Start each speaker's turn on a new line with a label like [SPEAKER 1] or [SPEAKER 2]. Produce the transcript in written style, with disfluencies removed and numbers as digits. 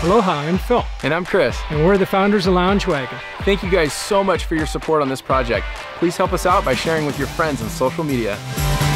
[SPEAKER 1] Aloha, I'm Phil.
[SPEAKER 2] And I'm Chris.
[SPEAKER 1] And we're the founders of Lounge Wagon.
[SPEAKER 2] Thank you guys so much for your support on this project. Please help us out by sharing with your friends on social media.